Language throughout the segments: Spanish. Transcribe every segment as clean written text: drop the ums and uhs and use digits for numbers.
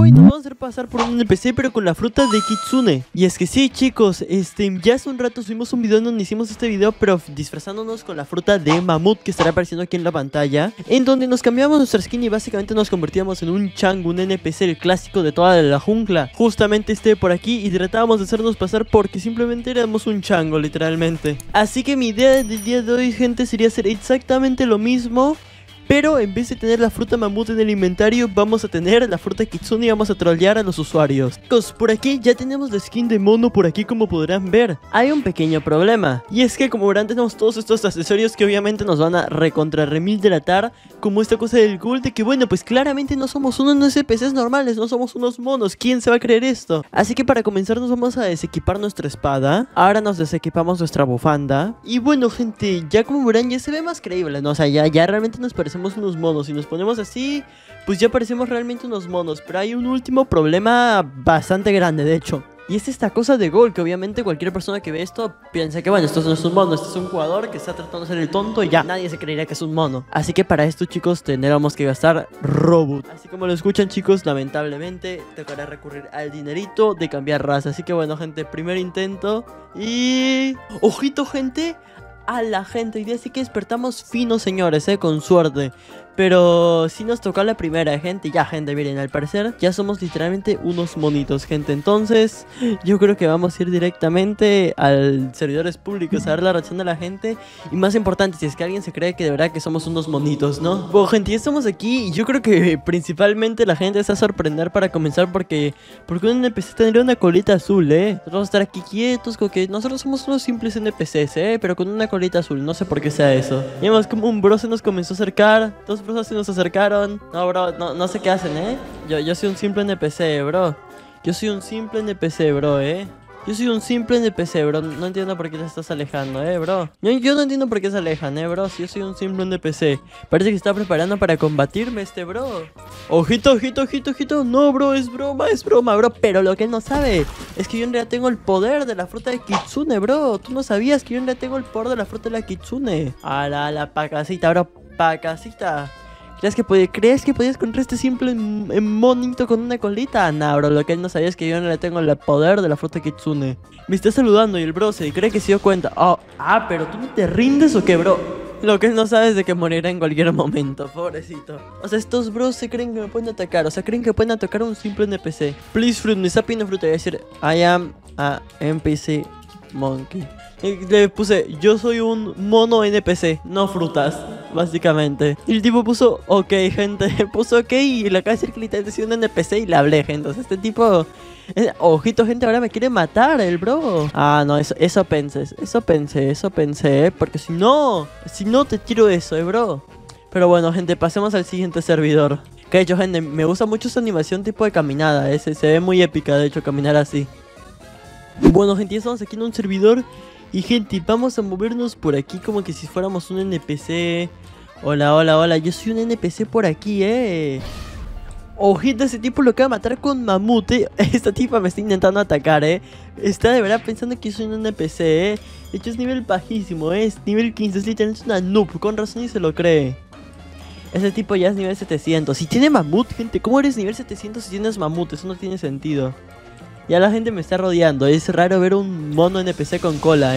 Hoy nos vamos a hacer pasar por un NPC, pero con la fruta de Kitsune. Y es que sí, chicos, ya hace un rato subimos un video donde hicimos este video, pero disfrazándonos con la fruta de mamut, que estará apareciendo aquí en la pantalla, en donde nos cambiamos nuestra skin y básicamente nos convertíamos en un chango, un NPC, el clásico de toda la jungla. Justamente por aquí, y tratábamos de hacernos pasar porque simplemente éramos un chango, literalmente. Así que mi idea del día de hoy, gente, sería hacer exactamente lo mismo, pero en vez de tener la fruta mamut en el inventario, vamos a tener la fruta Kitsune y vamos a trollear a los usuarios. Chicos, por aquí ya tenemos la skin de mono por aquí, como podrán ver. Hay un pequeño problema, y es que como verán tenemos todos estos accesorios que obviamente nos van a remil delatar, como esta cosa del ghoul de que bueno, pues claramente no somos unos NPCs normales, no somos unos monos. ¿Quién se va a creer esto? Así que para comenzar nos vamos a desequipar nuestra espada. Ahora nos desequipamos nuestra bufanda. Y bueno, gente, ya como verán ya se ve más creíble, ¿no? O sea, ya realmente nos parecemos unos monos. Si nos ponemos así, pues ya parecemos realmente unos monos. Pero hay un último problema bastante grande, de hecho, y es esta cosa de gol, que obviamente cualquier persona que ve esto piensa que bueno, esto no es un mono, esto es un jugador que está tratando de ser el tonto y ya, nadie se creería que es un mono. Así que para esto, chicos, tendremos que gastar robot. Así como lo escuchan, chicos, lamentablemente tocará recurrir al dinerito de cambiar raza. Así que bueno, gente, primer intento y... ¡ojito, gente! A la gente, y así que despertamos finos, señores, con suerte. Pero si nos tocó la primera, gente. Ya, gente, miren, al parecer ya somos literalmente unos monitos, gente. Entonces, yo creo que vamos a ir directamente al servidores públicos a ver la reacción de la gente. Y más importante, si es que alguien se cree que de verdad que somos unos monitos, ¿no? Bueno, gente, ya estamos aquí y yo creo que principalmente la gente se va a sorprender para comenzar porque un NPC tendría una colita azul, Nosotros vamos a estar aquí quietos, como que nosotros somos unos simples NPCs, pero con una colita azul, no sé por qué sea eso. Y además como un bro se nos comenzó a acercar, dos bros se nos acercaron. No, bro, no sé qué hacen, Yo soy un simple NPC, bro. Yo soy un simple NPC, bro, Yo soy un simple NPC, bro. No entiendo por qué te estás alejando, bro. Yo no entiendo por qué se alejan, bro. Si yo soy un simple NPC. Parece que está preparando para combatirme bro. Ojito, ojito, ojito, ojito. No, bro, es broma, bro. Pero lo que él no sabe es que yo en realidad tengo el poder de la fruta de Kitsune, bro. Tú no sabías que yo en realidad tengo el poder de la fruta de la Kitsune. A la pacasita, bro. Pacasita. ¿Crees que podías contra este simple monito con una colita? Nah, bro, lo que él no sabía es que yo no le tengo el poder de la fruta Kitsune. Me está saludando y el bro se cree que se dio cuenta. Pero ¿tú no te rindes o qué, bro? Lo que él no sabe es de que morirá en cualquier momento, pobrecito. O sea, estos bros se creen que me pueden atacar. O sea, creen que pueden atacar a un simple NPC. Please, fruit, me está pidiendo fruta. Y voy a decir, I am a NPC monkey. Y le puse, yo soy un mono NPC, no frutas, básicamente. Y el tipo puso, ok, gente, puso ok. Y le acaba de decir que literalmente soy un NPC y le hablé, gente. O sea, este tipo... ojito, gente, ahora me quiere matar el bro. No, eso pensé, porque si no te tiro eso, bro. Pero bueno, gente, pasemos al siguiente servidor. Que de hecho, gente, me gusta mucho esa animación tipo de caminada, se ve muy épica, de hecho, caminar así. Bueno, gente, ya estamos aquí en un servidor. Y gente, vamos a movernos por aquí como que si fuéramos un NPC. Hola, hola, hola, yo soy un NPC por aquí, Ojito, ese tipo lo acaba de matar con mamut, Esta tipa me está intentando atacar, Está de verdad pensando que yo soy un NPC, De hecho es nivel bajísimo, Es nivel 15, es literalmente una noob. Con razón y se lo cree. Ese tipo ya es nivel 700. Si tiene mamut, gente, ¿cómo eres nivel 700 si tienes mamut? Eso no tiene sentido. Ya la gente me está rodeando. Es raro ver un mono NPC con cola,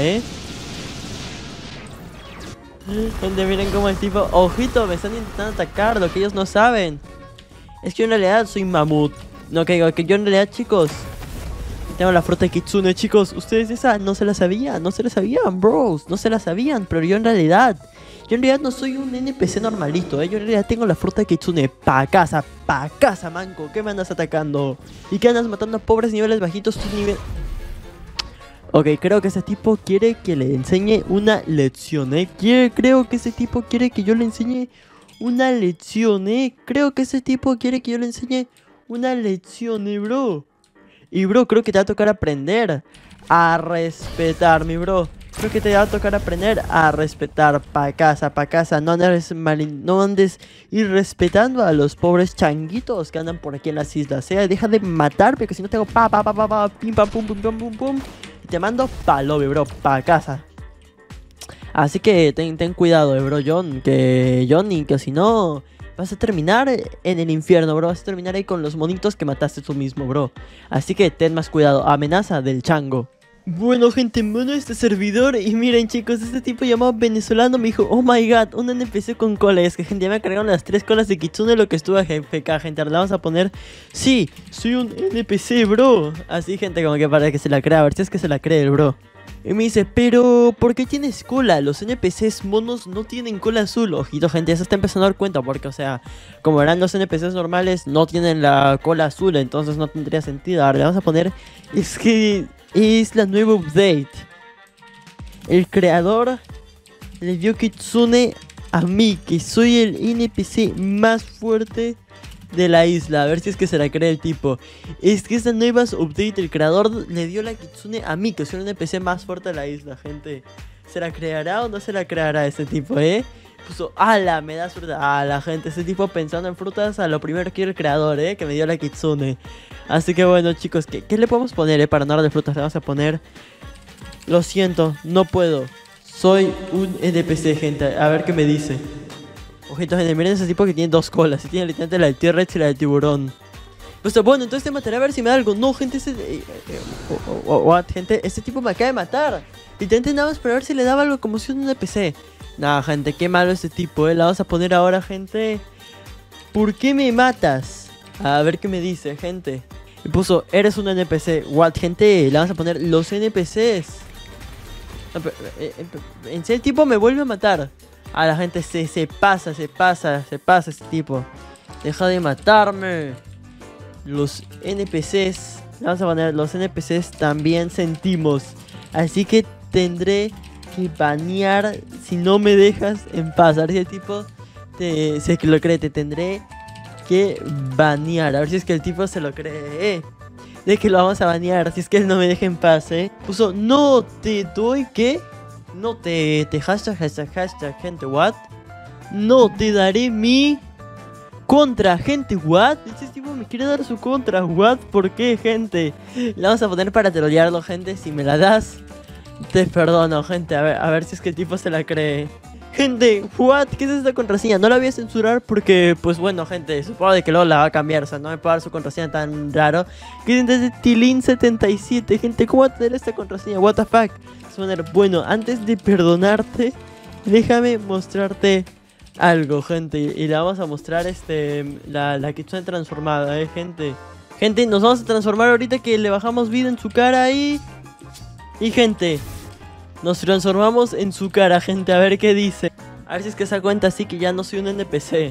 Gente, miren cómo el tipo... ojito, me están intentando atacar. Lo que ellos no saben es que yo en realidad soy mamut. No, que yo en realidad, chicos, tengo la fruta de Kitsune, chicos. Ustedes esa no se la sabían. No se la sabían, bros. No se la sabían. Pero yo en realidad no soy un NPC normalito, Yo en realidad tengo la fruta de Kitsune. Pa' casa, manco. ¿Qué me andas atacando? ¿Y qué andas matando a pobres niveles bajitos? Tus niveles... Ok, creo que ese tipo quiere que le enseñe una lección, Creo que ese tipo quiere que yo le enseñe una lección, Creo que ese tipo quiere que yo le enseñe una lección, bro. Y bro, creo que te va a tocar aprender a respetar, mi bro. Creo que te va a tocar aprender a respetar. Pa' casa. No andes irrespetando a los pobres changuitos que andan por aquí en las islas, Deja de matarme, que si no te hago pim, pam, pum, pum, pum, pum, pum. Y te mando pa' lobby, bro, pa' casa. Así que ten cuidado, bro, Johnny, que si no vas a terminar en el infierno, bro. Vas a terminar ahí con los monitos que mataste tú mismo, bro. Así que ten más cuidado. Amenaza del chango. Bueno, gente, mono este servidor. Y miren, chicos, este tipo llamado venezolano me dijo: oh my god, un NPC con cola. Y es que, gente, ya me cargaron las 3 colas de Kitsune, lo que estuvo FK, gente. Ahora le vamos a poner: sí, soy un NPC, bro. Así, gente, como que para que se la crea. A ver si es que se la cree el bro. Y me dice: pero ¿por qué tienes cola? Los NPCs monos no tienen cola azul. Ojito, gente, ya se está empezando a dar cuenta. Porque, o sea, como eran los NPCs normales, no tienen la cola azul. Entonces no tendría sentido. Ahora le vamos a poner: es que es la nueva update. El creador le dio Kitsune a mí, que soy el NPC más fuerte de la isla. A ver si es que se la cree el tipo. Es que esta nueva update, el creador le dio la Kitsune a mí, que soy el NPC más fuerte de la isla, gente. ¿Se la creará o no se la creará este tipo, Puso: ala, me da suerte. La gente, ese tipo pensando en frutas, a lo primero que el creador, que me dio la Kitsune. Así que bueno, chicos, ¿qué le podemos poner, para no dar de frutas? Le vamos a poner: lo siento, no puedo. Soy un NPC, gente. A ver qué me dice. Ojito, gente, miren ese tipo que tiene 2 colas. Y tiene literalmente la del T-Rex y la del tiburón. Pues bueno, entonces te mataré a ver si me da algo. No, gente, what, gente, este tipo me acaba de matar. Literalmente nada más para ver si le daba algo, como si un NPC. Nah, gente, qué malo este tipo, La vamos a poner ahora, gente. ¿Por qué me matas? A ver qué me dice, gente. Y puso: eres un NPC. What, gente, le vamos a poner: los NPCs. No, pero, en serio, el tipo me vuelve a matar. A la gente se pasa este tipo. Deja de matarme. Los NPCs. Le vamos a poner: los NPCs también sentimos. Así que tendré que banear si no me dejas en paz. A ver si el tipo se lo cree. Te tendré que banear. A ver si es que el tipo se lo cree. De que lo vamos a banear. Si es que él no me deja en paz, Puso: no te doy, ¿qué? No te hashtag, gente, what? No te daré mi contra, gente, what? Este tipo me quiere dar su contra, what? ¿Por qué, gente? La vamos a poner para trolearlo, gente. Si me la das, te perdono, gente. A ver si es que el tipo se la cree. Gente, what? ¿Qué es esta contraseña? No la voy a censurar porque, pues bueno, gente, supongo de que luego la va a cambiar. O sea, no me puede dar su contraseña tan raro. Que es de Tilin77, gente. ¿Cómo va a tener esta contraseña? What the fuck. Bueno, antes de perdonarte, déjame mostrarte algo, gente. Y le vamos a mostrar la Kitsune transformada, gente. Gente, nos vamos a transformar ahorita que le bajamos vida en su cara ahí. Y gente, nos transformamos en su cara, gente. A ver qué dice. A ver si es que se da cuenta así que ya no soy un NPC.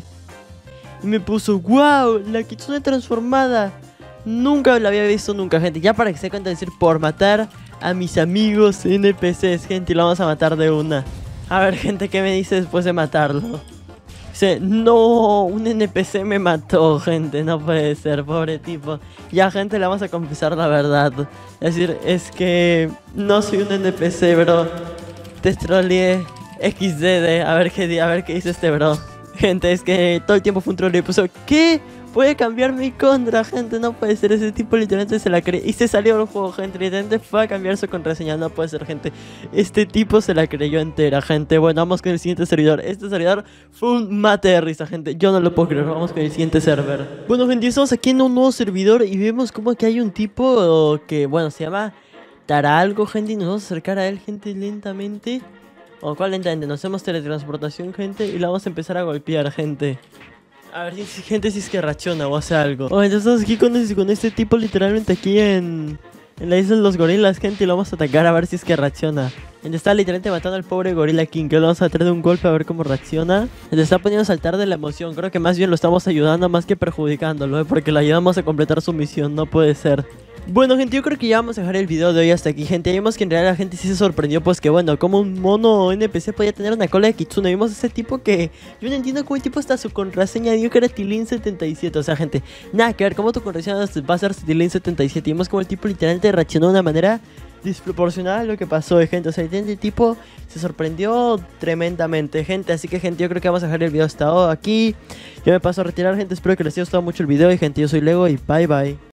Y me puso: wow, la Kitsune transformada. Nunca la había visto nunca, gente. Ya para que se dé cuenta de decir: por matar a mis amigos NPCs, gente. Y lo vamos a matar de una. A ver, gente, ¿qué me dice después de matarlo? Dice: no, un NPC me mató, gente. No puede ser, pobre tipo. Ya, gente, le vamos a confesar la verdad. Es decir, es que no soy un NPC, bro. Te troleé XD. A ver qué dice este bro. Gente, es que todo el tiempo fue un troleo y puso: ¿qué? Puede cambiar mi contra, gente. No puede ser, ese tipo literalmente se la cree. Y se salió del juego, gente. Literalmente fue a cambiar su contraseña. No puede ser, gente. Este tipo se la creyó entera, gente. Bueno, vamos con el siguiente servidor. Este servidor fue un mate de risa, gente. Yo no lo puedo creer. Vamos con el siguiente server. Bueno, gente, estamos aquí en un nuevo servidor y vemos como que hay un tipo que, bueno, se llama Taralgo, gente. Y nos vamos a acercar a él, gente, lentamente. O cuál lentamente, nos hacemos teletransportación, gente. Y la vamos a empezar a golpear, gente. A ver si gente si es que reacciona o hace algo. Oh, entonces estamos aquí con este tipo literalmente aquí en la isla de los gorilas, gente. Y lo vamos a atacar a ver si es que reacciona. Está literalmente matando al pobre Gorilla King, que lo vamos a traer de un golpe a ver cómo reacciona. Se está poniendo a saltar de la emoción. Creo que más bien lo estamos ayudando más que perjudicándolo, porque lo ayudamos a completar su misión. No puede ser. Bueno, gente, yo creo que ya vamos a dejar el video de hoy hasta aquí, gente. Vimos que en realidad la gente sí se sorprendió, pues que bueno, como un mono NPC podía tener una cola de Kitsune. Vimos a ese tipo que yo no entiendo cómo el tipo hasta su contraseña dio que era Tilin77. O sea, gente, nada que ver, cómo tu contraseña va a ser Tilin77. Vimos como el tipo literalmente reaccionó de una manera desproporcionada a lo que pasó, gente. O sea, el tipo se sorprendió tremendamente, gente. Así que, gente, yo creo que vamos a dejar el video hasta aquí. Yo me paso a retirar, gente. Espero que les haya gustado mucho el video. Y, gente, yo soy Lego y bye bye.